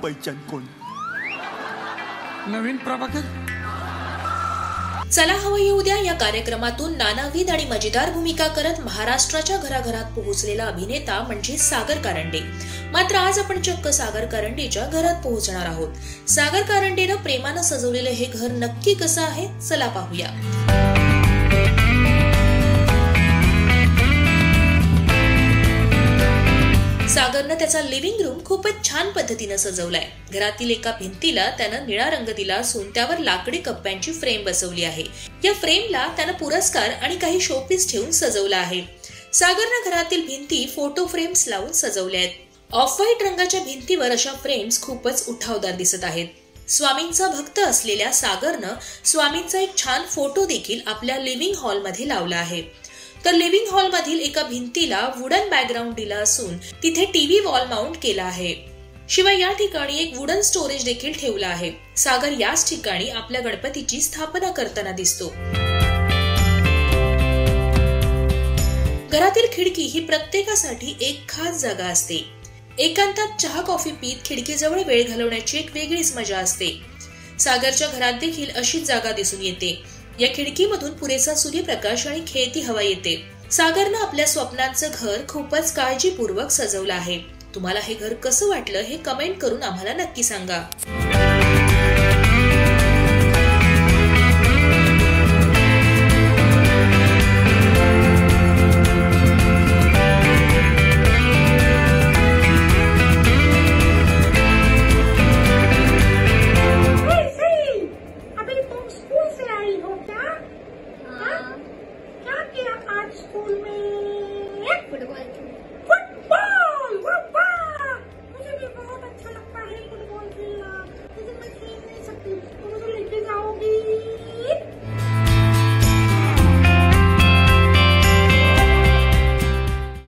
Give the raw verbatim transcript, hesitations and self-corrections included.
पहिचान कोण? नवीन प्रभाकर. चला हवं येऊ द्या या कार्यक्रमातून नानाविध आणि मजेदार भूमिका करत महाराष्ट्राच्या घराघरात पोहोचलेला अभिनेता म्हणजे सागर कारंडे. मात्र आज आपण चक्क सागर कारंडेच्या घरात पोहोचणार आहोत. सागर कारंडेनं प्रेमानं सजवलेलं हे घर नक्की कसं आहे, चला पाहूया. सागरनं त्याचा लिव्हिंग रूम खूपच छान पद्धतीनं सजवलाय. घरातील एका भिंतीला त्यानं निळा रंग दिला असून त्यावर लाकडी कप्प्यांची फ्रेम बसवली आहे. या फ्रेमला त्यानं पुरस्कार आणि काही शोपीस ठेवून सजवला आहे. सागरनं घरातील भिंती फोटो फ्रेम्स लावून सजवल्या आहेत. ऑफ व्हाईट रंगाच्या भिंतीवर अशा फ्रेम्स खूपच उठावदार दिसत आहेत. स्वामींचा भक्त असलेल्या सागरनं स्वामींचा एक छान फोटो देखील आपल्या लिव्हिंग हॉलमध्ये लावला आहे. तर लिव्हिंग हॉल मधील एका भिंतीला वुडन बॅकग्राऊंड दिला असून तिथे टीव्ही वॉल माउंट केला आहे. शिवाय या ठिकाणी एक वुडन स्टोरेज देखील ठेवला आहे. सागर याच ठिकाणी आपल्या गणपतीची स्थापना करताना दिसतो. घरातील खिडकी ही प्रत्येकासाठी एक खास जागा असते. एकांतात चहा कॉफी पीत खिडकीजवळ वेळ घालवण्याची एक वेगळीच मजा असते. सागरच्या घरात देखील अशीच जागा दिसून येते. या खिडकीमधून पुरेसा सूर्यप्रकाश आणि खेळती हवा येते. सागरनं आपल्या स्वप्नांचं घर खूपच काळजीपूर्वक सजवलं आहे. तुम्हाला हे घर कसं वाटलं हे कमेंट करून आम्हाला नक्की सांगा.